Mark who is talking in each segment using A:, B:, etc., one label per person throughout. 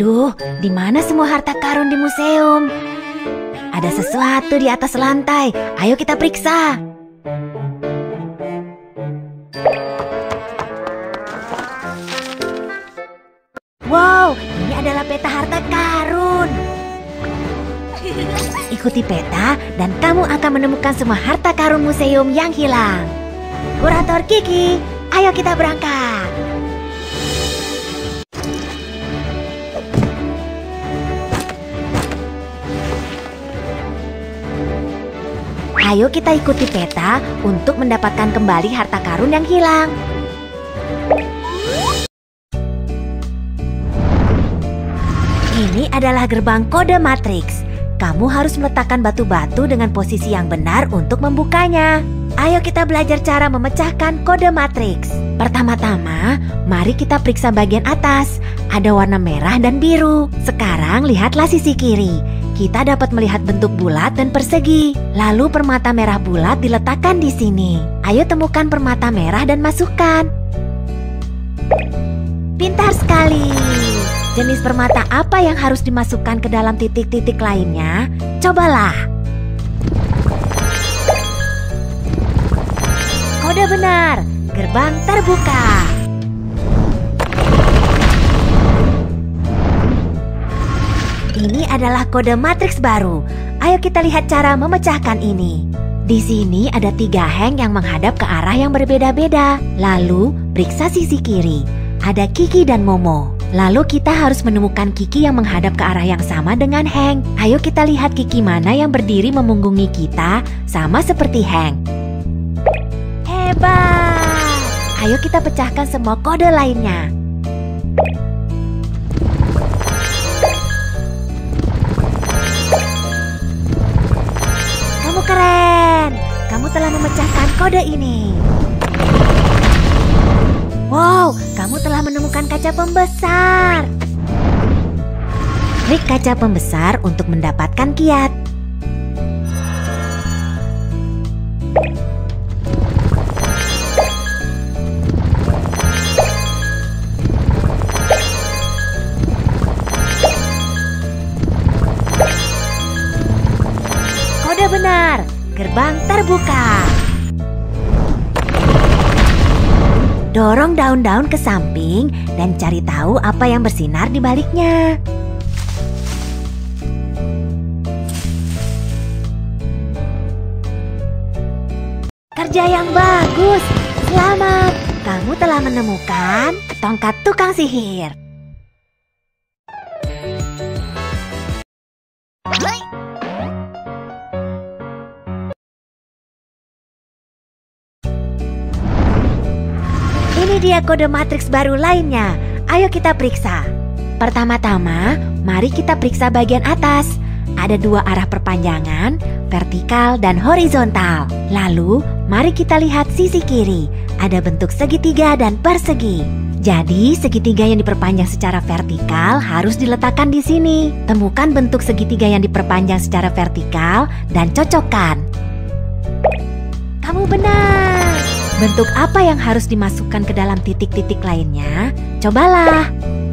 A: Waduh, di mana semua harta karun di museum? Ada sesuatu di atas lantai. Ayo kita periksa. Wow, ini adalah peta harta karun. Ikuti peta dan kamu akan menemukan semua harta karun museum yang hilang. Kurator Kiki, ayo kita berangkat. Ayo kita ikuti peta untuk mendapatkan kembali harta karun yang hilang. Ini adalah gerbang kode matriks. Kamu harus meletakkan batu-batu dengan posisi yang benar untuk membukanya. Ayo kita belajar cara memecahkan kode matriks. Pertama-tama, mari kita periksa bagian atas. Ada warna merah dan biru. Sekarang lihatlah sisi kiri. Kita dapat melihat bentuk bulat dan persegi. Lalu permata merah bulat diletakkan di sini. Ayo temukan permata merah dan masukkan. Pintar sekali. Jenis permata apa yang harus dimasukkan ke dalam titik-titik lainnya? Cobalah. Kode benar. Gerbang terbuka. Ini adalah kode matriks baru. Ayo kita lihat cara memecahkan ini. Di sini ada 3 hang yang menghadap ke arah yang berbeda-beda. Lalu, periksa sisi kiri. Ada Kiki dan Momo. Lalu kita harus menemukan Kiki yang menghadap ke arah yang sama dengan Hank. Ayo kita lihat Kiki mana yang berdiri memunggungi kita, sama seperti Hank. Hebat! Ayo kita pecahkan semua kode lainnya. Kamu keren! Kamu telah memecahkan kode ini. Wow, kamu telah menemukan kaca pembesar. Klik kaca pembesar untuk mendapatkan kiat. Kode benar, gerbang terbuka. Dorong daun-daun ke samping dan cari tahu apa yang bersinar di baliknya. Kerja yang bagus. Selamat. Kamu telah menemukan tongkat tukang sihir. Ini dia kode matriks baru lainnya. Ayo kita periksa. Pertama-tama, mari kita periksa bagian atas. Ada 2 arah perpanjangan, vertikal dan horizontal. Lalu, mari kita lihat sisi kiri. Ada bentuk segitiga dan persegi. Jadi, segitiga yang diperpanjang secara vertikal harus diletakkan di sini. Temukan bentuk segitiga yang diperpanjang secara vertikal dan cocokkan. Kamu benar. Bentuk apa yang harus dimasukkan ke dalam titik-titik lainnya? Cobalah.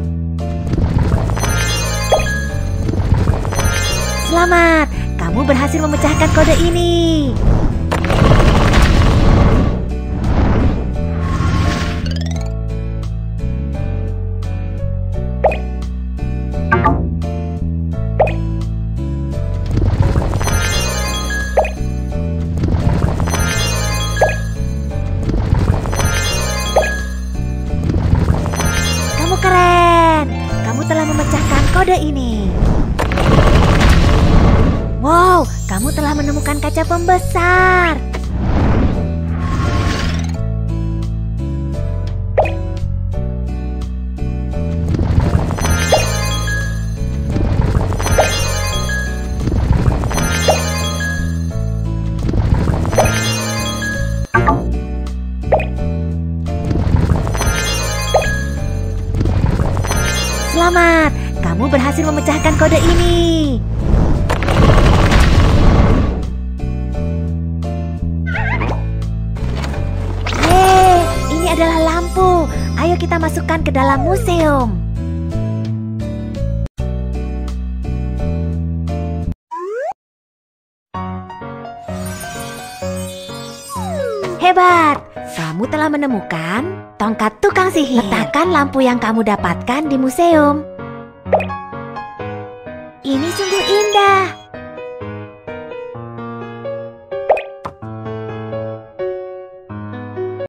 A: Selamat, kamu berhasil memecahkan kode ini. Keren, kamu telah memecahkan kode ini. Wow, kamu telah menemukan kaca pembesar. Selamat, kamu berhasil memecahkan kode ini. Yeay, ini adalah lampu. Ayo kita masukkan ke dalam museum. Hebat! Kamu telah menemukan tongkat tukang sihir. Letakkan lampu yang kamu dapatkan di museum. Ini sungguh indah.